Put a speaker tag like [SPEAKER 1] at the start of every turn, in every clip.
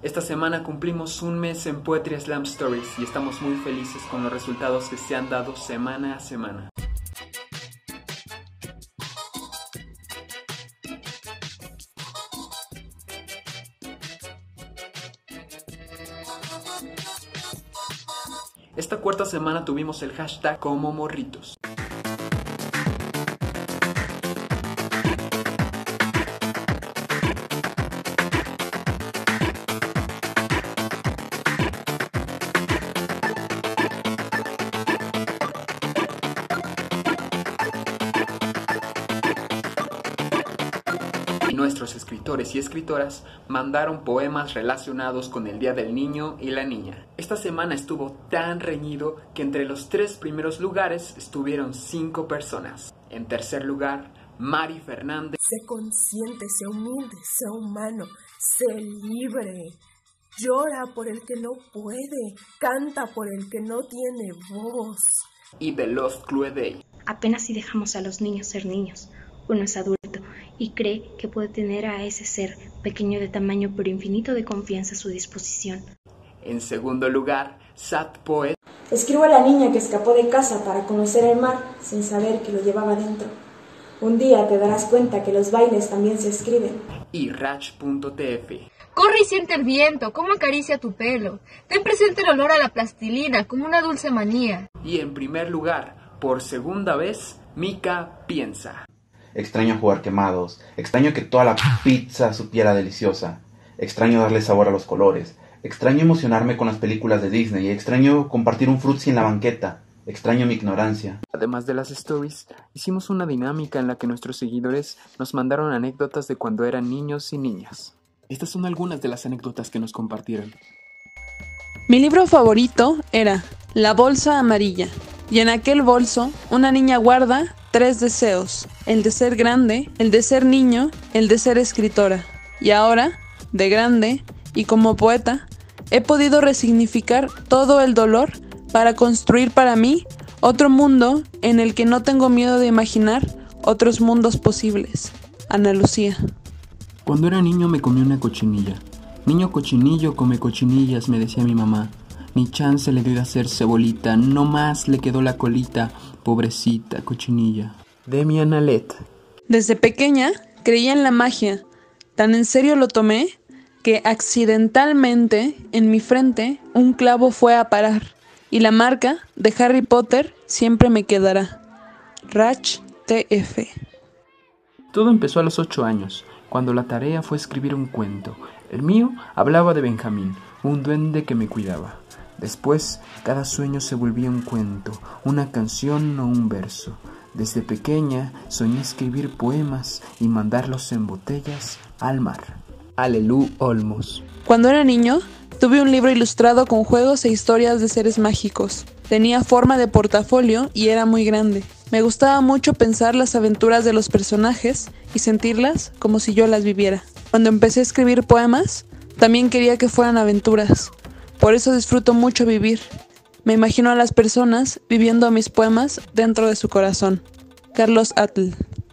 [SPEAKER 1] Esta semana cumplimos un mes en Poetry Slam Stories y estamos muy felices con los resultados que se han dado semana a semana. Esta cuarta semana tuvimos el hashtag Como Morritos. Y nuestros escritores y escritoras mandaron poemas relacionados con el Día del Niño y la Niña. Esta semana estuvo tan reñido que entre los 3 primeros lugares estuvieron 5 personas. En tercer lugar, Mari Fernández.
[SPEAKER 2] Sé consciente, sé humilde, sé humano, sé libre. Llora por el que no puede, canta por el que no tiene voz.
[SPEAKER 1] Y The Lost Clue Day.
[SPEAKER 3] Apenas si dejamos a los niños ser niños, uno es adulto y cree que puede tener a ese ser pequeño de tamaño pero infinito de confianza a su disposición.
[SPEAKER 1] En segundo lugar, Sad Poet.
[SPEAKER 4] Escribo a la niña que escapó de casa para conocer el mar sin saber que lo llevaba dentro. Un día te darás cuenta que los bailes también se escriben.
[SPEAKER 1] Y Rach.tf.
[SPEAKER 5] Corre y siente el viento, cómo acaricia tu pelo. Ten presente el olor a la plastilina, como una dulce manía.
[SPEAKER 1] Y en primer lugar, por segunda vez, Mika piensa.
[SPEAKER 6] Extraño jugar quemados, extraño que toda la pizza supiera deliciosa, extraño darle sabor a los colores, extraño emocionarme con las películas de Disney, extraño compartir un frutzi en la banqueta, extraño mi ignorancia.
[SPEAKER 1] Además de las stories, hicimos una dinámica en la que nuestros seguidores nos mandaron anécdotas de cuando eran niños y niñas. Estas son algunas de las anécdotas que nos compartieron.
[SPEAKER 7] Mi libro favorito era La bolsa amarilla, y en aquel bolso una niña guarda 3 deseos: el de ser grande, el de ser niño, el de ser escritora. Y ahora, de grande y como poeta, he podido resignificar todo el dolor para construir para mí otro mundo en el que no tengo miedo de imaginar otros mundos posibles. Ana Lucía.
[SPEAKER 1] Cuando era niño me comí una cochinilla. Niño cochinillo come cochinillas, me decía mi mamá. Ni chance le dio de hacerse bolita, no más le quedó la colita, pobrecita cochinilla. Demi Analet.
[SPEAKER 7] Desde pequeña creía en la magia. Tan en serio lo tomé que accidentalmente en mi frente un clavo fue a parar y la marca de Harry Potter siempre me quedará. Rach TF.
[SPEAKER 1] Todo empezó a los 8 años, cuando la tarea fue escribir un cuento. El mío hablaba de Benjamín, un duende que me cuidaba. Después, cada sueño se volvía un cuento, una canción o un verso. Desde pequeña soñé escribir poemas y mandarlos en botellas al mar. Alelu Olmos.
[SPEAKER 7] Cuando era niño, tuve un libro ilustrado con juegos e historias de seres mágicos. Tenía forma de portafolio y era muy grande. Me gustaba mucho pensar las aventuras de los personajes y sentirlas como si yo las viviera. Cuando empecé a escribir poemas, también quería que fueran aventuras. Por eso disfruto mucho vivir. Me imagino a las personas viviendo mis poemas dentro de su corazón. Carlos Atl.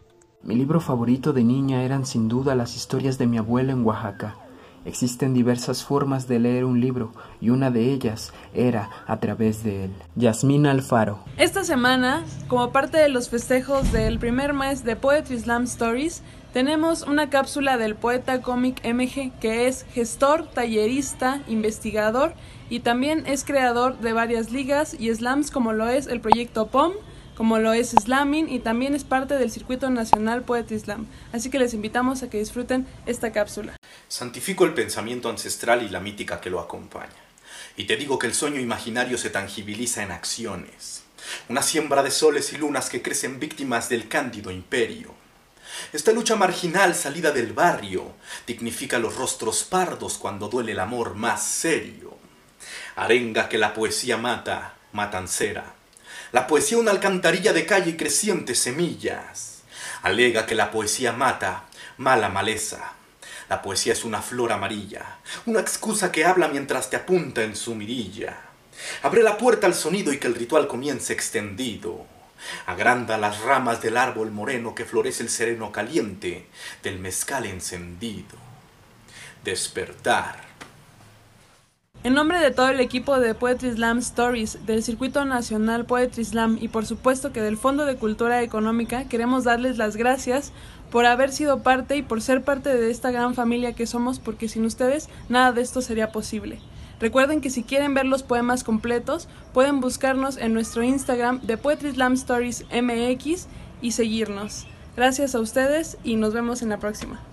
[SPEAKER 1] Mi libro favorito de niña eran sin duda las historias de mi abuelo en Oaxaca. Existen diversas formas de leer un libro y una de ellas era a través de él. Yasmina Alfaro.
[SPEAKER 7] Esta semana, como parte de los festejos del primer mes de Poetry Slam Stories, tenemos una cápsula del poeta cómic MG, que es gestor, tallerista, investigador y también es creador de varias ligas y slams como lo es el proyecto POM, como lo es Slamming y también es parte del circuito nacional Poetry Slam. Así que les invitamos a que disfruten esta cápsula.
[SPEAKER 8] Santifico el pensamiento ancestral y la mítica que lo acompaña. Y te digo que el sueño imaginario se tangibiliza en acciones. Una siembra de soles y lunas que crecen víctimas del cándido imperio. Esta lucha marginal salida del barrio dignifica los rostros pardos cuando duele el amor más serio. Arenga que la poesía mata, matancera. La poesía una alcantarilla de calle y crecientes semillas. Alega que la poesía mata, mala maleza. La poesía es una flor amarilla, una excusa que habla mientras te apunta en su mirilla. Abre la puerta al sonido y que el ritual comience extendido. Agranda las ramas del árbol moreno que florece el sereno caliente del mezcal encendido. Despertar.
[SPEAKER 7] En nombre de todo el equipo de Poetry Slam Stories, del Circuito Nacional Poetry Slam y por supuesto que del Fondo de Cultura Económica, queremos darles las gracias por haber sido parte y por ser parte de esta gran familia que somos, porque sin ustedes nada de esto sería posible. Recuerden que si quieren ver los poemas completos, pueden buscarnos en nuestro Instagram de Poetry Slam Stories MX y seguirnos. Gracias a ustedes y nos vemos en la próxima.